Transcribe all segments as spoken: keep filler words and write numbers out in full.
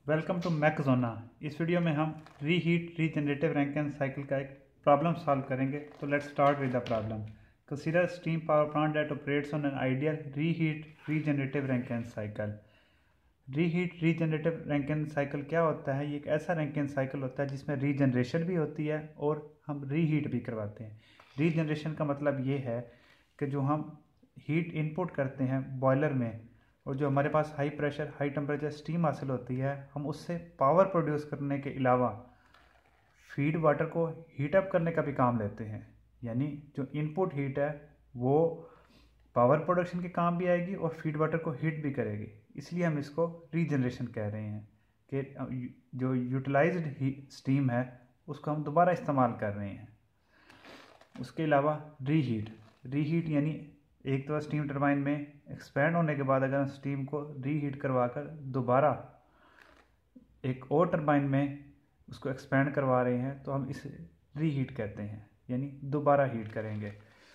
Welcome to मैकजोना। इस video में हम रीहीट रीजनरेटिव रैंकिन साइकिल का एक प्रॉब्लम सॉल्व करेंगे। तो let's start with the problem. Consider steam power plant that operates on an ideal reheat regenerative Rankine cycle. Reheat regenerative Rankine cycle क्या होता है? ये एक ऐसा रैंकिन साइकिल होता है जिसमें रीजनरेशन भी होती है और हम रीहीट भी करवाते हैं। रीजनरेशन का मतलब ये है कि जो हम हीट इनपुट करते हैं बॉयलर में और जो हमारे पास high pressure high temperature steam हासिल होती है, हम उससे पावर प्रोड्यूस करने के अलावा फीड वाटर को हीट अप करने का भी काम लेते हैं। यानी जो इनपुट हीट है वो पावर प्रोडक्शन के काम भी आएगी और फीड वाटर को हीट भी करेगी, इसलिए हम इसको रीजनरेशन कह रहे हैं कि जो यूटिलाइज्ड स्टीम है उसको हम दोबारा इस्तेमाल कर रहे हैं। उसके अलावा रीहीट रीहीट यानी एक तो स्टीम टरबाइन में एक्सपैंड होने के बाद अगर हम स्टीम को रीहीट करवा कर दोबारा एक और टरबाइन में उसको एक्सपैंड करवा रहे हैं तो हम इसे रीहीट कहते हैं, यानी दोबारा हीट करेंगे।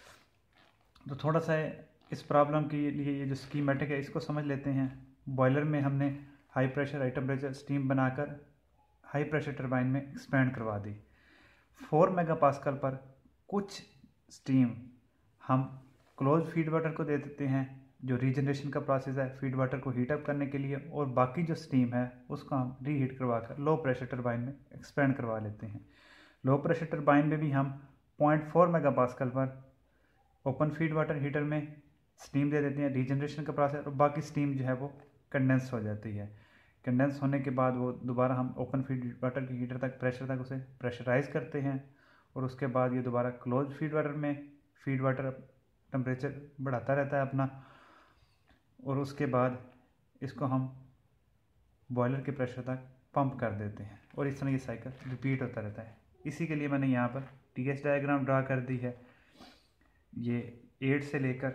तो थोड़ा सा इस प्रॉब्लम के लिए ये जो स्कीमेटिक है इसको समझ लेते हैं। बॉयलर में हमने high pressure high temperature steam बनाकर हाई प्रेशर टरबाइन में एक्सपैंड करवा दी। फोर मेगा पास्कल पर कुछ स्टीम हम क्लोज फीड वाटर को दे देते हैं, जो रीजनरेशन का प्रोसेस है फीड वाटर को हीट अप करने के लिए, और बाकी जो स्टीम है उसको हम रीहीट करवा कर लो प्रेशर टरबाइन में एक्सपेंड करवा लेते हैं। लो प्रेशर टरबाइन में भी हम पॉइंट फोर मेगा पास्कल पर ओपन फीड वाटर हीटर में स्टीम दे देते हैं रीजनरेशन का प्रोसेस, और बाकी स्टीम जो है वो कंडेंस हो जाती है। कंडेंस होने के बाद वो दोबारा हम ओपन फीड वाटर की हीटर तक प्रेशर तक उसे प्रेशराइज करते हैं, और उसके बाद ये दोबारा क्लोज फीड वाटर में फीड वाटर टेम्परेचर बढ़ाता रहता है अपना, और उसके बाद इसको हम बॉयलर के प्रेशर तक पंप कर देते हैं, और इस तरह ये साइकिल रिपीट होता रहता है। इसी के लिए मैंने यहाँ पर टी एच डायग्राम ड्रा कर दी है। ये एट से लेकर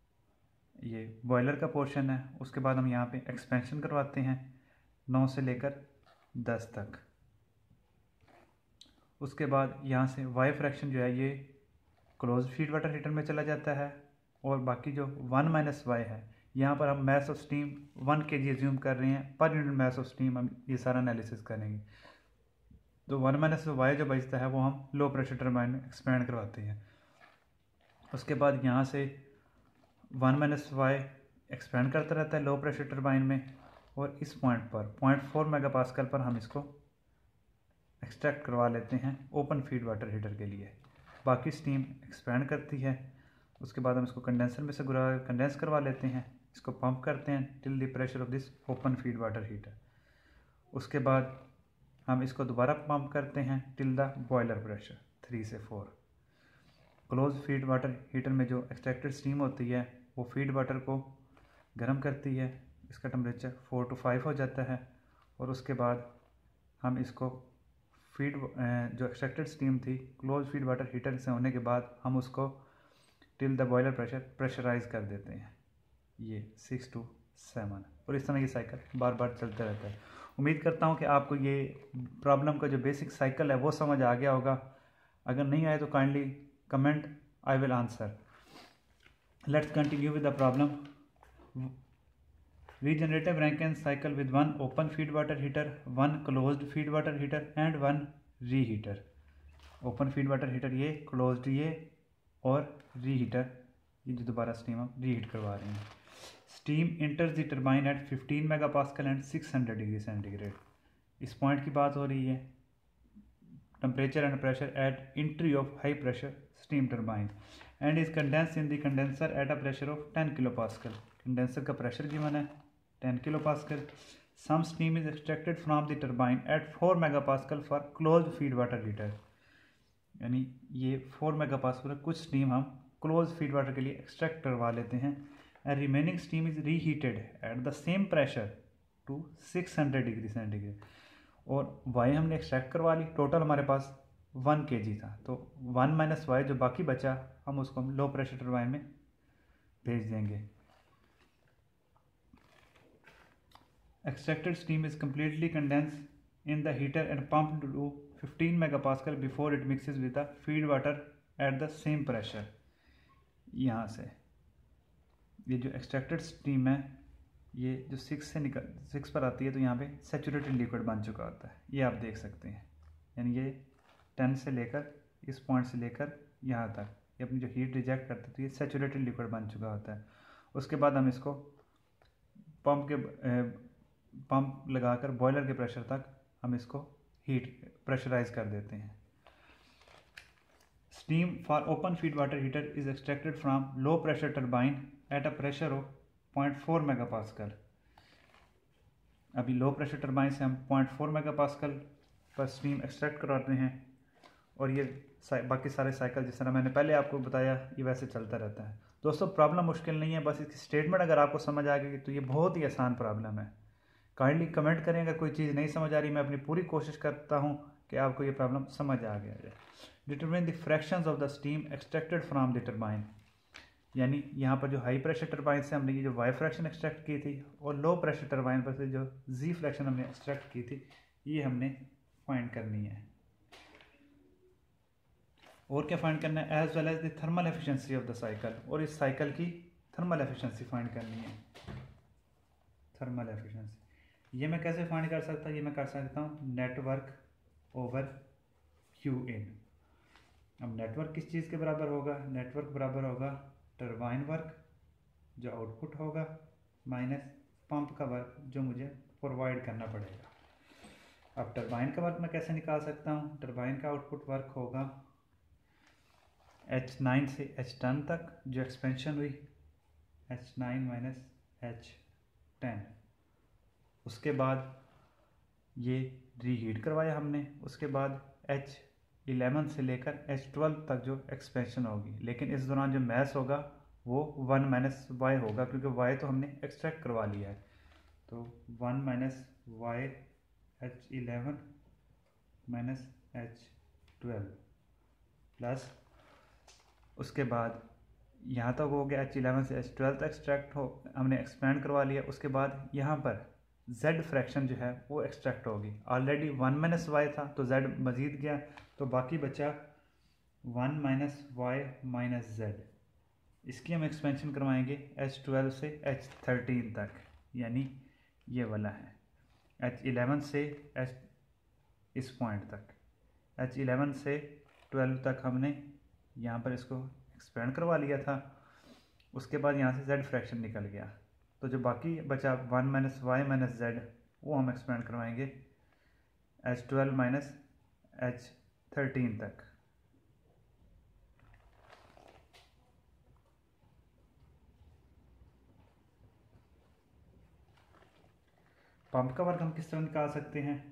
ये बॉयलर का पोर्शन है, उसके बाद हम यहाँ पे एक्सपेंशन करवाते हैं नौ से लेकर दस तक। उसके बाद यहाँ से वाई फ्रैक्शन जो है ये क्लोज फीड वाटर हीटर में चला जाता है, और बाकी जो वन माइनस वाई है यहाँ पर हम मैस ऑफ स्टीम वन के जी एज्यूम कर रहे हैं, per unit mass of steam हम ये सारा एनालिसिस करेंगे। तो वन माइनस वाई जो बचता है वो हम लो प्रेशर टरबाइन में एक्सपेंड करवाते हैं। उसके बाद यहाँ से वन माइनस वाई एक्सपेंड करता रहता है लो प्रेशर टरबाइन में, और इस पॉइंट पर पॉइंट फोर मेगा पास्कल पर हम इसको एक्सट्रैक्ट करवा लेते हैं ओपन फीड वाटर हीटर के लिए। बाकी स्टीम एक्सपेंड करती है, उसके बाद हम इसको कंडेंसर में से गुरा कंडेंस करवा लेते हैं, इसको पंप करते हैं till the pressure of this open feed water heater. उसके बाद हम इसको दोबारा पंप करते हैं till the boiler pressure three से four. Close feed water heater में जो एक्सट्रैक्टेड स्टीम होती है वो फीड वाटर को गर्म करती है, इसका टेम्परेचर फोर टू फाइव हो जाता है, और उसके बाद हम इसको फीड जो एक्सट्रैक्टेड स्टीम थी क्लोज फीड वाटर हीटर से होने के बाद हम उसको till the boiler pressure pressurise कर देते हैं, ये सिक्स टू सेवन, और इस तरह ये साइकिल बार बार चलता रहता है। उम्मीद करता हूँ कि आपको ये प्रॉब्लम का जो बेसिक साइकिल है वो समझ आ गया होगा। अगर नहीं आए तो kindly comment, I will answer. Let's continue with the problem. Regenerative Rankine cycle with one open feed water heater, one closed feed water heater and one reheater. Open feed water heater ये, closed ये, और reheater ये जो दोबारा steam हम reheat करवा रहे हैं। Steam enters the turbine at fifteen megapascal and six hundred degree centigrade. इस पॉइंट की बात हो रही है। Temperature and pressure at entry of high pressure steam turbine and is condensed in the condenser at a pressure of ten kilopascal. Condenser का pressure given है ten kilo pascal. Some steam is extracted from the turbine at four mega pascal for close feed water heater, यानी ये four mega pascal कुछ steam हम close feed water के लिए extract करवा लेते हैं। And remaining steam is reheated at the same pressure to six hundred degree centigrade, और वाई हमने एक्सट्रैक्ट करवा ली। टोटल हमारे पास वन के जी था, तो वन माइनस वाई जो बाकी बचा हम उसको हम लो प्रेशर टरबाइन में भेज देंगे। Extracted steam is completely condensed in the heater and pumped to fifteen megapascal before it mixes with the feed water at the same pressure। यहाँ से ये जो extracted steam है ये जो सिक्स से निकल सिक्स पर आती है तो यहाँ पे सैचुरेटेड लिक्विड बन चुका होता है, ये आप देख सकते हैं। यानी ये टेन से लेकर इस पॉइंट से लेकर यहाँ तक ये अपनी जो हीट रिजेक्ट करते हैं तो ये सैचुरेटेड लिक्विड बन चुका होता है। उसके बाद हम इसको पंप के पंप लगाकर बॉयलर के प्रेशर तक हम इसको हीट प्रेशराइज कर देते हैं। Steam for open feed water heater is extracted from low pressure turbine at a pressure of point four mega pascal. अभी लो प्रेशर टर्बाइन से हम पॉइंट फोर मेगा पास्कल पर स्टीम एक्सट्रैक्ट करवाते हैं और ये बाकी सारे साइकिल जिस तरह मैंने पहले आपको बताया ये वैसे चलता रहता है। दोस्तों प्रॉब्लम मुश्किल नहीं है, बस इसकी स्टेटमेंट अगर आपको समझ आ गई तो ये बहुत ही आसान प्रॉब्लम है। काइंडली कमेंट करें अगर कोई चीज़ नहीं समझ आ रही, मैं अपनी पूरी कोशिश करता हूँ कि आपको ये प्रॉब्लम समझ आ गया है। Determine the fractions of the steam extracted from the turbine, यानी यहाँ पर जो हाई प्रेशर टर्बाइन से हमने ये जो वाई फ्रैक्शन एक्सट्रैक्ट की थी और लो प्रेशर टर्बाइन पर से जो जी फ्रैक्शन हमने एक्सट्रैक्ट की थी ये हमने फाइंड करनी है। और क्या फाइंड करना है, as well as the thermal efficiency of the cycle, और इस साइकिल की थर्मल एफिशिएंसी फाइंड करनी है। थर्मल एफिशिएंसी ये मैं कैसे फाइंड कर सकता हूँ, ये मैं कर सकता हूँ नेटवर्क ओवर क्यू इन। अब नेटवर्क किस चीज़ के बराबर होगा, नेटवर्क बराबर होगा टर्बाइन वर्क जो आउटपुट होगा माइनस पंप का वर्क जो मुझे प्रोवाइड करना पड़ेगा। अब टर्बाइन का वर्क मैं कैसे निकाल सकता हूँ, टर्बाइन का आउटपुट वर्क होगा एच नाइन से एच टेन तक जो एक्सपेंशन हुई H nine minus H ten. उसके बाद ये रीहीट करवाया हमने, उसके बाद एच इलेवन से लेकर एच ट्वेल्व तक जो एक्सपेंशन होगी, लेकिन इस दौरान जो मैस होगा वो वन माइनस वाई होगा क्योंकि वाई तो हमने एक्सट्रैक्ट करवा लिया है। तो one minus Y H eleven minus H twelve plus उसके बाद यहाँ तक हो गया एच इलेवन से एच ट्वेल्व तक एक्सट्रैक्ट हो हमने एक्सपेंड करवा लिया। उसके बाद यहाँ पर z फ्रैक्शन जो है वो एक्सट्रैक्ट होगी, ऑलरेडी वन माइनस वाई था तो z मजीद गया तो बाकी बचा one minus Y minus Z. इसकी हम एक्सपेंशन करवाएंगे एच ट्वेल्व से एच थर्टीन तक, यानी ये वाला है एच इलेवन से एच इस पॉइंट तक, एच इलेवन से ट्वेल्व तक हमने यहाँ पर इसको एक्सपेंड करवा लिया था। उसके बाद यहाँ से z फ्रैक्शन निकल गया तो जो बाकी बचा one minus Y minus Z वो हम एक्सपेंड करवाएंगे H twelve minus H thirteen तक। पंप का वर्क हम किस तरह निकाल सकते हैं,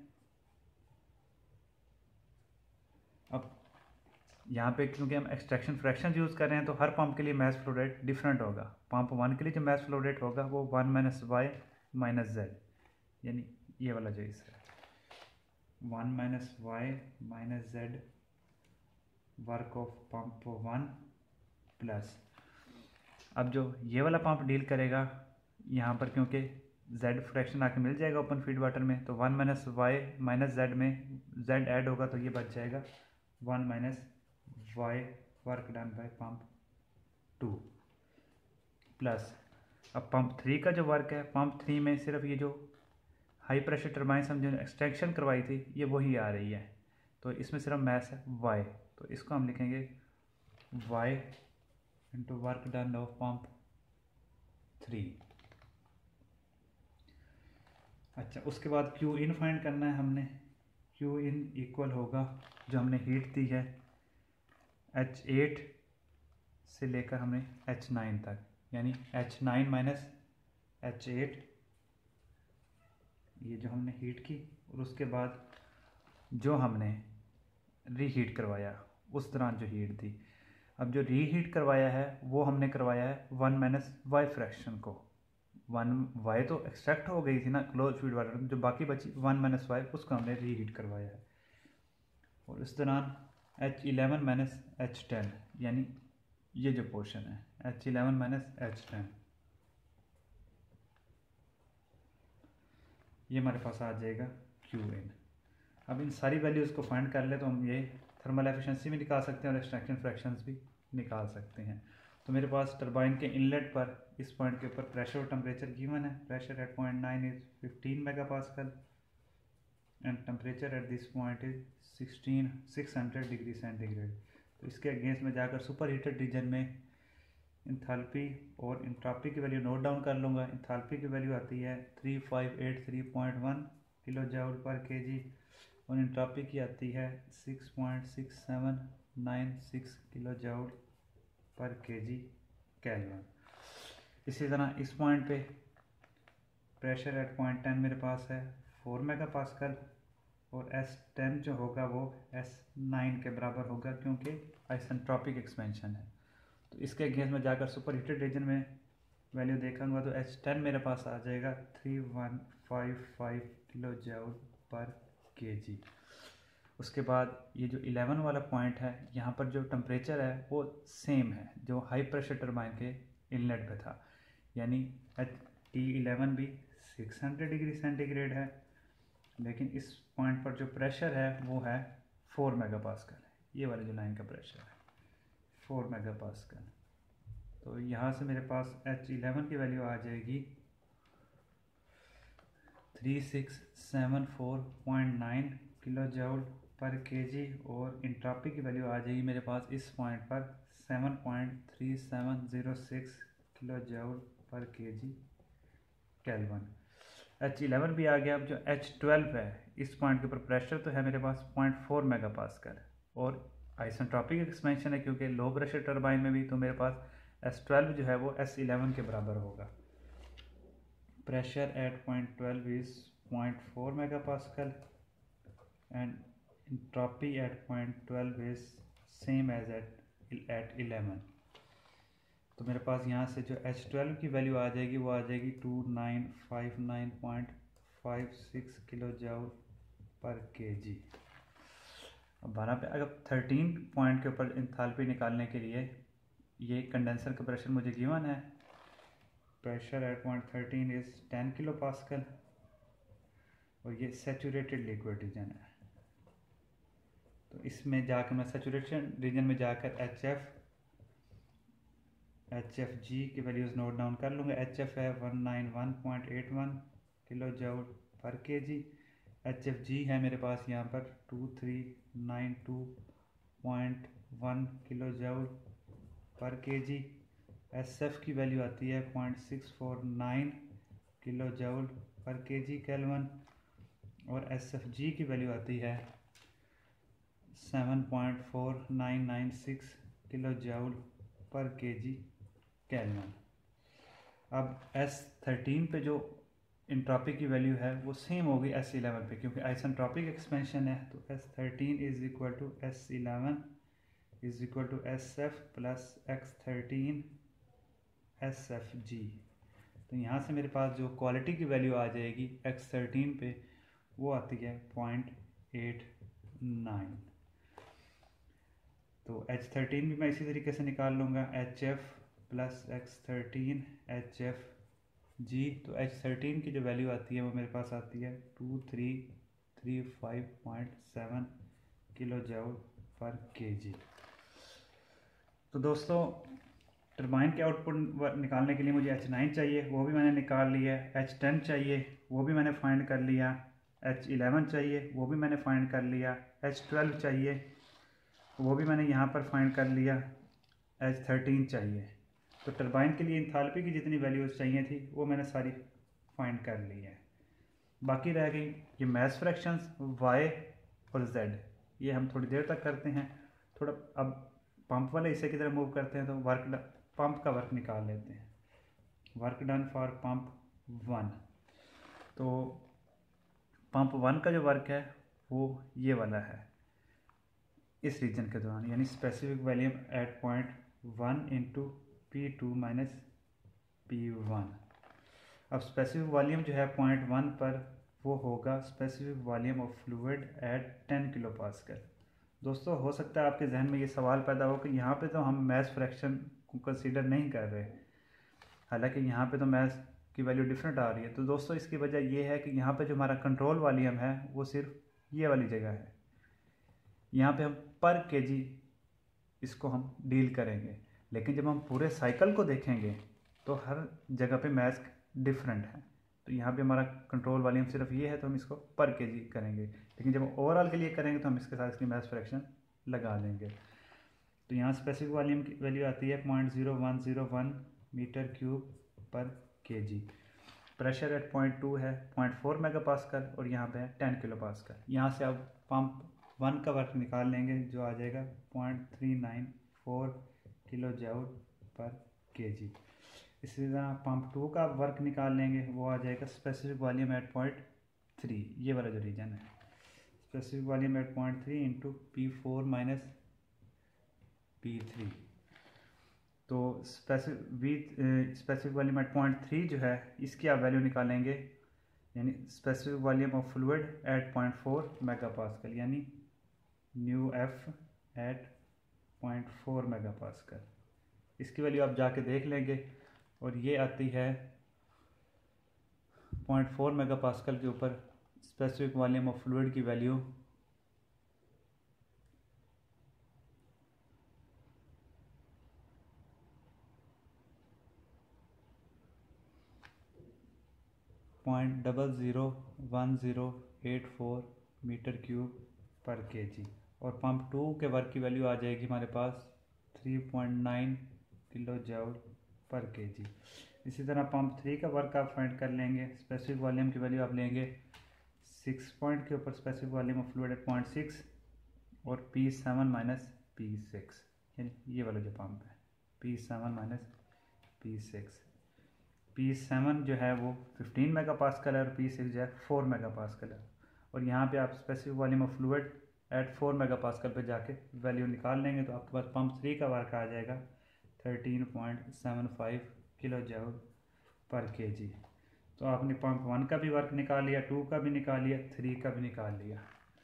अब यहाँ पे क्योंकि हम एक्सट्रैक्शन फ्रैक्शन यूज़ कर रहे हैं तो हर पंप के लिए मैस फ्लो रेट डिफरेंट होगा। पंप वन के लिए जो मैस फ्लो रेट होगा वो one minus Y minus Z, यानी ये वाला जो इस है one minus Y minus Z work of pump one plus. अब जो ये वाला पंप डील करेगा यहाँ पर क्योंकि जेड फ्रैक्शन आके मिल जाएगा ओपन फीड वाटर में तो one minus Y minus Z में जेड ऐड होगा तो ये बच जाएगा one minus Y work done by pump two plus. अब पंप थ्री का जो वर्क है, पंप थ्री में सिर्फ ये जो हाई प्रेशर टर्बाइन हम जो एक्सटेंशन करवाई थी ये वही आ रही है तो इसमें सिर्फ मैस है वाई, तो इसको हम लिखेंगे Y into work done of pump three. अच्छा, उसके बाद क्यू इन फाइंड करना है हमने। क्यू इन इक्वल होगा जो हमने हीट दी है एच एट से लेकर हमने एच नाइन तक, यानी H nine minus H eight ये जो हमने हीट की और उसके बाद जो हमने रीहीट करवाया उस दौरान जो हीट थी। अब जो रीहीट करवाया है वो हमने करवाया है वन माइनस वाई फ्रैक्शन को, वन वाई तो एक्सट्रैक्ट हो गई थी ना क्लोज फीड वाटर में, जो बाकी बची वन माइनस वाई उसको हमने रीहीट करवाया है। और इस दौरान H eleven minus H ten, यानी ये जो पोर्शन है H eleven minus H ten ये हमारे पास आ जाएगा क्यू इन। अब इन सारी वैल्यूज़ को फाइंड कर ले तो हम ये थर्मल एफिशिएंसी भी निकाल सकते हैं और एक्सट्रैक्शन फ्रैक्शंस भी निकाल सकते हैं। तो मेरे पास टरबाइन के इनलेट पर इस पॉइंट के ऊपर प्रेशर और टेम्परेचर गिवन है। Pressure at point nine is fifteen megapascal and temperature at this point is sixteen six hundred degree centigrade. तो इसके अगेंस्ट में जाकर सुपर हीटेड रीजन में इंथैल्पी और इंट्रॉपी की वैल्यू नोट डाउन कर लूँगा। इंथैल्पी की वैल्यू आती है three five eight three point one kilo joule per K G और इंट्रॉपी की आती है six point six seven nine six kilo joule per K G kelvin. इसी तरह इस पॉइंट पे प्रेशर एट पॉइंट टेन मेरे पास है फोर मेगा पास्कल और एस टेन जो होगा वो एस नाइन के बराबर होगा क्योंकि आइसेंट्रोपिक एक्सपेंशन है। तो इसके अगेंस्ट में जाकर सुपर हीटेड रीजन में वैल्यू देखूंगा तो एच टेन मेरे पास आ जाएगा three one five five kilo joule per K जी। उसके बाद ये जो इलेवन वाला पॉइंट है यहाँ पर जो टेम्परेचर है वो सेम है जो हाई प्रेशर टरबाइन के इनलेट पे था, यानी एच टी इलेवन भी सिक्स हंड्रेड डिग्री सेंटीग्रेड है, लेकिन इस पॉइंट पर जो प्रेशर है वो है फोर मेगा पास्कल। ये वाली जो लाइन का प्रेशर है फोर मेगा पास्कल। तो यहाँ से मेरे पास एच इलेवन की वैल्यू आ जाएगी three six seven four point nine kilo joule per KG और इंट्रॉपी की वैल्यू आ जाएगी मेरे पास इस पॉइंट पर seven point three seven zero six kilo joule per KG kelvin. H eleven भी आ गया। अब जो एच ट्वेल्व है इस पॉइंट के ऊपर प्रेशर तो है मेरे पास पॉइंट फोर मेगा पास्कल और आइसेंट्रोपिक एक्सपेंशन है क्योंकि लो प्रेशर टरबाइन में भी, तो मेरे पास एस ट्वेल्व जो है वो एस इलेवन के बराबर होगा। Pressure at point twelve is point four mega pascal and entropy at point twelve is same as at at eleven। तो मेरे पास यहाँ से जो एच ट्वेल्व की वैल्यू आ जाएगी वो आ जाएगी two nine five nine point five six kilo joule per K जी। अब बारह पे अगर थर्टीन पॉइंट के ऊपर इंथैल्पी निकालने के लिए ये कंडेंसर का प्रेशर मुझे गिवन है। Pressure at point thirteen is ten kilo pascal और ये सैचुरेटेड लिक्विड रीजन है। तो इसमें जाकर मैं सैचुरेशन रीजन में जाकर H F H F G की वैल्यूज़ नोट डाउन कर लूँगा। एच एफ है one nine one point eight one kilo joule per K जी। एच एफ जी है मेरे पास यहाँ पर two three nine two point one kilo joule per K G. S F की वैल्यू आती है point six four nine kilo joule per K G kelvin और S F G की वैल्यू आती है seven point four nine nine six kilo joule per K G kelvin. अब S thirteen पे जो इंट्रॉपी की वैल्यू है वो सेम होगी एस इलेवन पे क्योंकि आइसेंट्रोपिक एक्सपेंशन है। तो S thirteen is equal to S eleven is equal to S F plus X thirteen S F G. तो यहाँ से मेरे पास जो क्वालिटी की वैल्यू आ जाएगी एक्स थर्टीन पे वो आती है पॉइंट एट नाइन। तो एच थर्टीन भी मैं इसी तरीके से निकाल लूँगा H F plus X thirteen H F G. तो एच थर्टीन की जो वैल्यू आती है वो मेरे पास आती है two three three five point seven kilo joule per K जी। तो दोस्तों टरबाइन के आउटपुट निकालने के लिए मुझे एच नाइन चाहिए, वो भी मैंने निकाल लिया। एच टेन चाहिए, वो भी मैंने फाइंड कर लिया। एच इलेवन चाहिए, वो भी मैंने फाइंड कर लिया। एच ट्वेल्व चाहिए, वो भी मैंने यहाँ पर फाइंड कर लिया। एच थर्टीन चाहिए। तो टरबाइन के लिए इंथैल्पी की जितनी वैल्यूज़ चाहिए थी वो मैंने सारी फाइंड कर ली है। बाकी रह गई ये मैस फ्रैक्शंस वाई और जेड, ये हम थोड़ी देर तक करते हैं। थोड़ा अब पंप वाले हिस्से की तरफ मूव करते हैं तो वर्क पंप का वर्क निकाल लेते हैं। Work done for pump one. तो पंप वन का जो वर्क है वो ये वाला है इस रीजन के दौरान, यानी specific volume at point one into P two minus P one. अब स्पेसिफिक वॉल्यूम जो है पॉइंट वन पर वो होगा specific volume of fluid at ten kilo pascal. दोस्तों हो सकता है आपके जहन में ये सवाल पैदा हो कि यहाँ पे तो हम मैस फ्रैक्शन को कंसीडर नहीं कर रहे, हालांकि यहाँ पे तो मैस की वैल्यू डिफरेंट आ रही है। तो दोस्तों इसकी वजह ये है कि यहाँ पे जो हमारा कंट्रोल वॉल्यूम है वो सिर्फ ये वाली जगह है। यहाँ पे हम पर केजी इसको हम डील करेंगे। लेकिन जब हम पूरे साइकिल को देखेंगे तो हर जगह पे मैस डिफरेंट है। तो यहाँ पे हमारा कंट्रोल वॉल्यूम सिर्फ ये है तो हम इसको पर केजी करेंगे, लेकिन जब हम ओवरऑल के लिए करेंगे तो हम इसके साथ इसकी मैस फ्रैक्शन लगा देंगे। तो यहाँ स्पेसिफिक वॉल्यूम की वैल्यू आती है point zero one zero one metre cube पर KG. Pressure at point two है पॉइंट फोर मेगा पास्कल और यहाँ पे है टेन किलो पास्कल। यहाँ से आप पंप वन का वर्क निकाल लेंगे जो आ जाएगा point three nine four kilo joule per KG. इसी तरह पंप टू का वर्क निकाल लेंगे, वो आ जाएगा specific volume at point three, ये वाला जो रीजन है, specific volume at point three into P four minus P three. तो specific specific volume at point three जो है इसकी आप वैल्यू निकालेंगे, यानी specific volume of fluid eight point four mega pascal, यानी nu F at point four mega pascal. इसकी value आप जाके देख लेंगे और ये आती है पॉइंट फोर मेगा पास्कल के ऊपर स्पेसिफिक वॉल्यूम ऑफ फ्लूइड की value point double zero one zero eight four metre cube पर केजी। और पंप टू के वर्क की वैल्यू आ जाएगी हमारे पास three point nine kilo joule per KG. इसी तरह पंप थ्री का वर्क आप फाइंड कर लेंगे, स्पेसिफिक वॉल्यूम की वैल्यू आप लेंगे सिक्स पॉइंट के ऊपर specific volume of fluid eight point six और P seven minus P six, यानी ये वाला जो पंप है P seven minus P six. P seven जो है वो फिफ्टीन मेगा पास्कल है और पी सिक्स जो है फोर मेगा पास्कल है। और यहाँ पे आप specific volume of fluid eight four mega pascal पे जाके वैल्यू निकाल लेंगे तो आपके पास पंप थ्री का वर्क आ जाएगा thirteen point seven five kilo joule per KG. तो आपने पंप वन का भी वर्क निकाल लिया, टू का भी निकाल लिया, थ्री का भी निकाल लिया।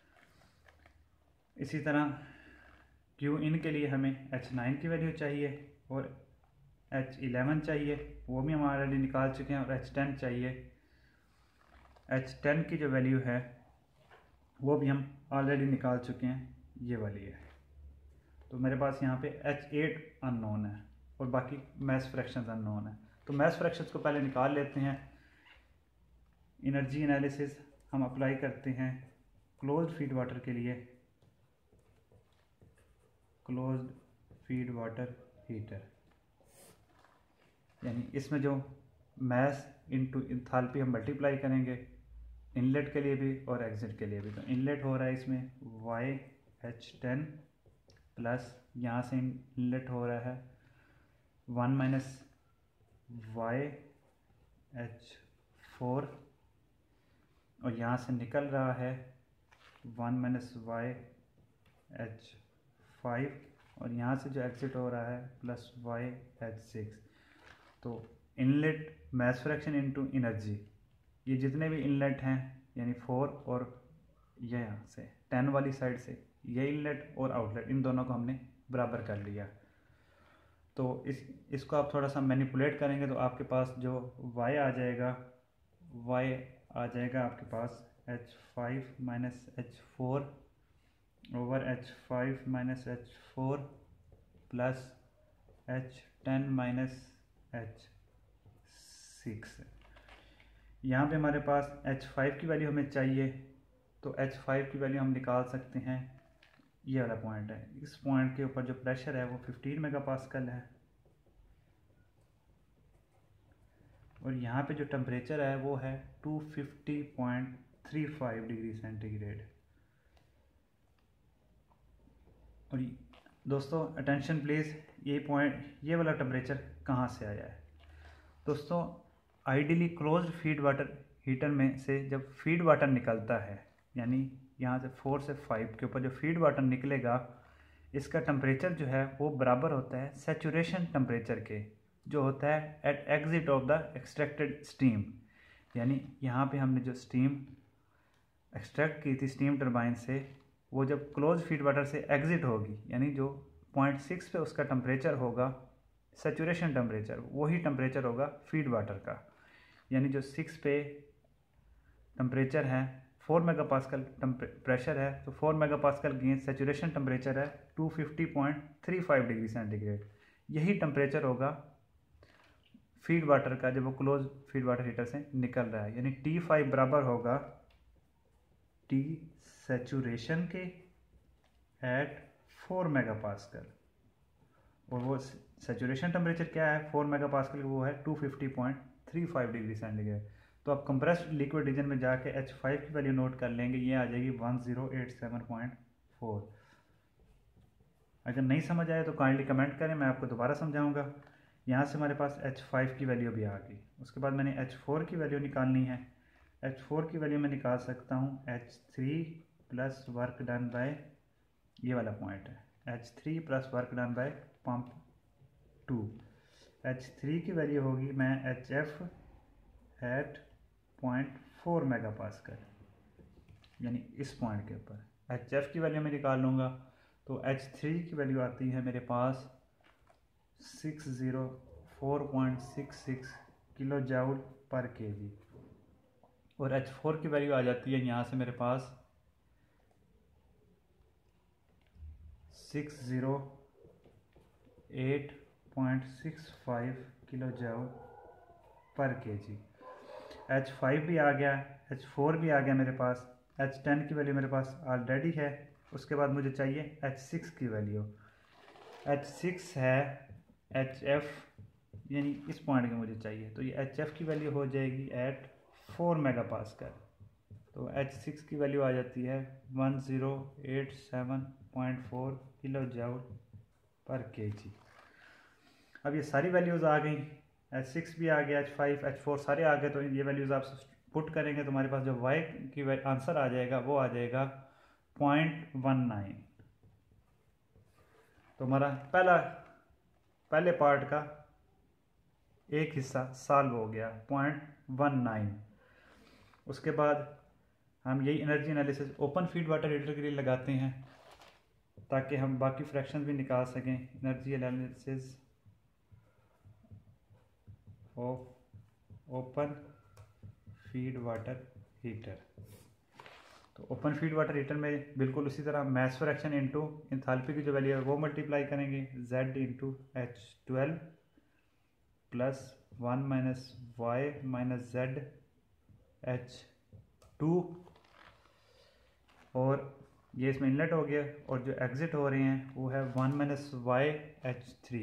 इसी तरह क्यू इन के लिए हमें एच नाइन की वैल्यू चाहिए और एच इलेवन चाहिए, वो भी हम ऑलरेडी निकाल चुके हैं। और एच टेन चाहिए, एच टेन की जो वैल्यू है वो भी हम ऑलरेडी निकाल चुके हैं, ये वाली है। तो मेरे पास यहाँ पे एच एट अननोन है और बाकी मैस फ्रैक्शंस अननोन है। तो मैस फ्रैक्शंस को पहले निकाल लेते हैं। एनर्जी एनालिसिस हम अप्लाई करते हैं क्लोज्ड फीड वाटर के लिए, क्लोज्ड फीड वाटर हीटर, यानी इसमें जो मैस इनटू इंथैल्पी हम मल्टीप्लाई करेंगे इनलेट के लिए भी और एग्जिट के लिए भी। तो इनलेट हो रहा है इसमें वाई एच टेन प्लस यहाँ से इनलेट हो रहा है one minus Y H four और यहाँ से निकल रहा है one minus Y H five और यहाँ से जो एग्जिट हो रहा है प्लस वाई एच सिक्स। तो inlet mass fraction into energy, ये जितने भी इनलेट हैं यानी फोर और ये यहाँ से टेन वाली साइड से ये इनलेट और आउटलेट, इन दोनों को हमने बराबर कर लिया। तो इस इसको आप थोड़ा सा मैनिपुलेट करेंगे तो आपके पास जो y आ जाएगा, y आ जाएगा आपके पास H five minus H four over H five minus H four plus H ten minus H six. यहाँ पे हमारे पास एच फाइव की वैल्यू हमें चाहिए, तो एच फाइव की वैल्यू हम निकाल सकते हैं, ये वाला पॉइंट है। इस पॉइंट के ऊपर जो प्रेशर है वो फिफ्टीन मेगा पास्कल है और यहाँ पे जो टेम्परेचर है वो है two fifty point three five degree centigrade. और दोस्तों अटेंशन प्लीज़, ये पॉइंट ये वाला टेम्परेचर कहाँ से आया है दोस्तों? Ideally closed feed water heater में से जब फीड वाटर निकलता है, यानी यहाँ से फोर से फाइव के ऊपर जो फीड वाटर निकलेगा, इसका टेम्परेचर जो है वो बराबर होता है सैचुरेशन टेम्परेचर के, जो होता है at exit of the extracted steam. यानी यहाँ पे हमने जो स्टीम एक्सट्रैक्ट की थी स्टीम टरबाइन से, वो जब क्लोज फीड वाटर से एग्जिट होगी, यानी जो पॉइंट सिक्स पे उसका टेम्परेचर होगा सैचुरेशन टेम्परेचर, वही टेम्परेचर होगा फीड वाटर का। यानी जो सिक्स पे टेम्परेचर है, फोर मेगा पास्कल प्रेशर है, तो four mega pascal against saturation temperature है two fifty point three five degree centigrade. यही टेम्परेचर होगा फीड वाटर का जब वो क्लोज फीड वाटर हीटर से निकल रहा है, यानी टी फाइव बराबर होगा टी सैचुरेशन के एट फोर मेगा पास्कल, और वो सैचुरेशन टेम्परेचर क्या है फोर मेगा पास्कल, वो है two fifty point three five degree centigrade. तो आप कंप्रेस्ड लिक्विड रीजन में जाके एच फाइव की वैल्यू नोट कर लेंगे, ये आ जाएगी one zero eight seven point four. अगर नहीं समझ आए तो काइंडली कमेंट करें, मैं आपको दोबारा समझाऊंगा। यहाँ से हमारे पास एच फाइव की वैल्यू भी आ गई। उसके बाद मैंने एच फोर की वैल्यू निकालनी है। एच फोर की वैल्यू मैं निकाल सकता हूँ H three plus work done by, ये वाला पॉइंट है H three plus work done by pump two. H three की वैल्यू होगी मैं H F at point four mega pascal, यानी इस पॉइंट के ऊपर एच एफ की वैल्यू मैं निकाल लूँगा। तो एच थ्री की वैल्यू आती है मेरे पास six zero four point six six kilo joule per K G, और एच फोर की वैल्यू आ जाती है यहाँ से मेरे पास six zero eight point six five kilo joule per K जी। एच फाइव भी आ गया, एच फोर भी आ गया मेरे पास, एच टेन की वैल्यू मेरे पास ऑलरेडी है। उसके बाद मुझे चाहिए एच सिक्स की वैल्यू। एच सिक्स है एच एफ, यानी इस पॉइंट की मुझे चाहिए, तो ये एच एफ की वैल्यू हो जाएगी एट फोर मेगा पास्कल। तो एच सिक्स की वैल्यू आ जाती है one zero eight seven point four kilo joule per K जी। अब ये सारी वैल्यूज़ आ गई, एच सिक्स भी आ गया, एच फाइव एच फोर सारे आ गए। तो ये वैल्यूज़ आप पुट करेंगे तो हमारे पास जो वाई की आंसर आ जाएगा वो आ जाएगा पॉइंट वन नाइन। तो हमारा पहला पहले पार्ट का एक हिस्सा सॉल्व हो गया, पॉइंट वन नाइन। उसके बाद हम यही energy analysis open feed water heater के लिए लगाते हैं ताकि हम बाकी फ्रैक्शन भी निकाल सकें। Energy analysis of open feed water heater. तो ओपन फीड वाटर हीटर में बिल्कुल उसी तरह मैस फ्रैक्शन इनटू एंथैल्पी की जो वैल्यू है वो मल्टीप्लाई करेंगे, Z into H twelve plus one minus Y minus Z H two, और ये इसमें इनलेट हो गया, और जो एग्जिट हो रहे हैं वो है one minus Y H three.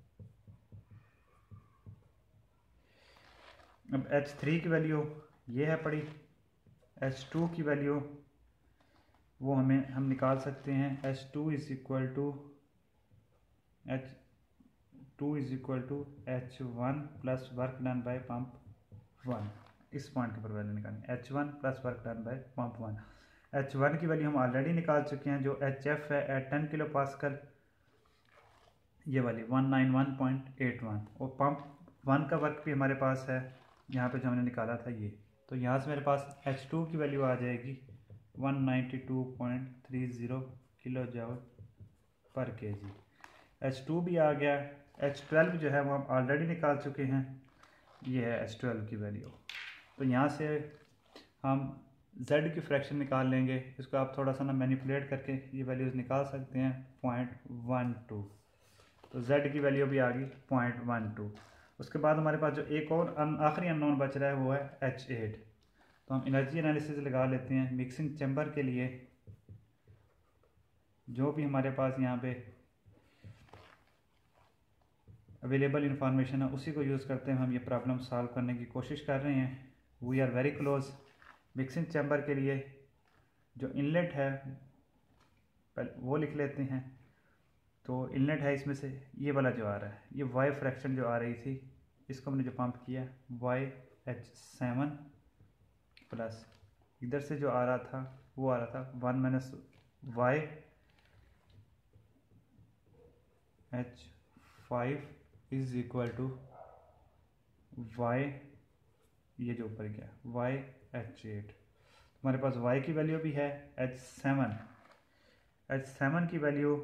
अब एच थ्री की वैल्यू ये है पड़ी, एच टू की वैल्यू वो हमें हम निकाल सकते हैं, H two is equal to H two is equal to H one plus work done by pump one. इस पॉइंट के ऊपर वैल्यू निकालनी, H one plus work done by pump one. H one की वैल्यू हम already निकाल चुके हैं, जो एच एफ है एट टेन किलो पास्कल, ये वाली one nine one point eight one, और पंप वन का वर्क भी हमारे पास है यहाँ पे जो हमने निकाला था ये। तो यहाँ से मेरे पास एच टू की वैल्यू आ जाएगी one ninety two point three zero kilo joule per K जी। एच टू भी आ गया, एच ट्वेल्व जो है वो हम ऑलरेडी निकाल चुके हैं, ये है एच ट्वेल्व की वैल्यू। तो यहाँ से हम Z की फ्रैक्शन निकाल लेंगे, इसको आप थोड़ा सा ना मैनिपुलेट करके ये वैल्यूज़ निकाल सकते हैं, पॉइंट वन टू। तो Z की वैल्यू भी आ गई पॉइंट वन टू। उसके बाद हमारे पास जो एक और आखिरी अननोन बच रहा है वो है एच एट। तो हम एनर्जी एनालिसिस लगा लेते हैं मिक्सिंग चैम्बर के लिए। जो भी हमारे पास यहाँ पे अवेलेबल इंफॉर्मेशन है उसी को यूज़ करते हैं हम ये प्रॉब्लम सॉल्व करने की कोशिश कर रहे हैं। We are very close. Mixing chamber के लिए जो इनलेट है वो लिख लेते हैं। तो इनलेट है इसमें से ये वाला जो आ रहा है, ये वाई फ्रैक्शन जो आ रही थी, इसको हमने जो पंप किया वाई एच सेवन प्लस इधर से जो आ रहा था वो आ रहा था one minus Y H five is equal to Y, ये जो ऊपर गया वाई एच एट। हमारे पास वाई की वैल्यू भी है एच सेवन, एच सेवन की वैल्यू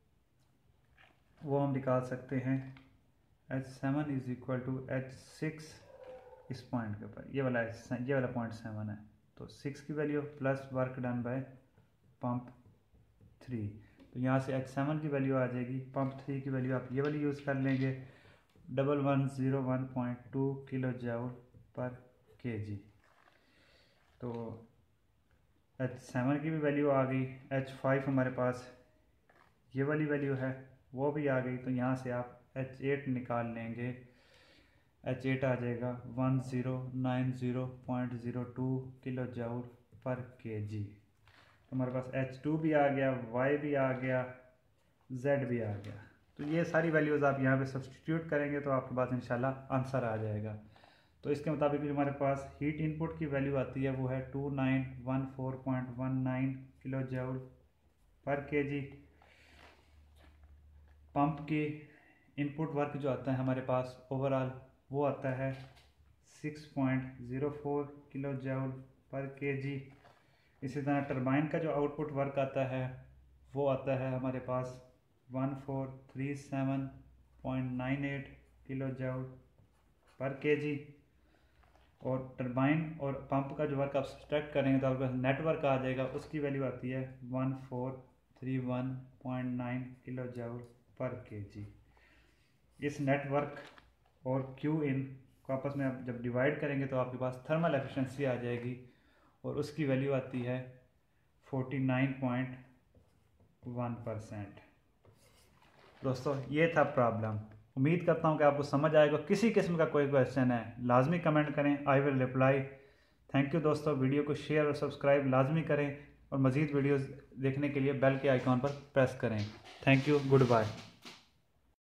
वो हम निकाल सकते हैं, H seven is equal to H six, इस पॉइंट के ऊपर ये वाला ये वाला पॉइंट सेवन है, तो सिक्स की value plus work done by pump three. तो यहाँ से एच सेवन की वैल्यू आ जाएगी। पंप थ्री की वैल्यू आप ये वाली यूज़ कर लेंगे, double one zero one point two kilo joule per K जी। तो एच सेवन की भी वैल्यू आ गई। एच फाइव हमारे पास ये वाली वैल्यू है, वो भी आ गई। तो यहाँ से आप एच एट निकाल लेंगे, एच एट आ जाएगा one zero nine zero point zero two kilo joule per K जी। तो हमारे पास एच टू भी आ गया, वाई भी आ गया, जेड भी आ गया। तो ये सारी वैल्यूज़ आप यहाँ पे सब्सटीट्यूट करेंगे तो आपके पास इंशाल्लाह आंसर आ जाएगा। तो इसके मुताबिक जो हमारे पास हीट इनपुट की वैल्यू आती है वो है two nine one four point one nine kilo joule per K G. Pump की इनपुट वर्क जो आता है हमारे पास ओवरऑल वो आता है six point zero four kilo joule per K जी। इसी तरह टरबाइन का जो आउटपुट वर्क आता है वो आता है हमारे पास one four three seven point nine eight kilo joule per K G. और टरबाइन और पंप का जो वर्क आप सब्ट्रैक्ट करेंगे तो आपके पास नेटवर्क आ जाएगा, उसकी वैल्यू आती है one four three one point nine kilo joule per K जी। इस नेटवर्क और क्यू इन को आपस में आप जब डिवाइड करेंगे तो आपके पास थर्मल एफिशिएंसी आ जाएगी और उसकी वैल्यू आती है forty nine point one percent. दोस्तों ये था प्रॉब्लम। उम्मीद करता हूँ कि आपको समझ आएगा। किसी किस्म का कोई क्वेश्चन है लाजमी कमेंट करें, I will reply. Thank you दोस्तों। वीडियो को शेयर और सब्सक्राइब लाजमी करें और मज़ीद वीडियोज़ देखने के लिए बेल के आइकॉन पर प्रेस करें। Thank you, good bye.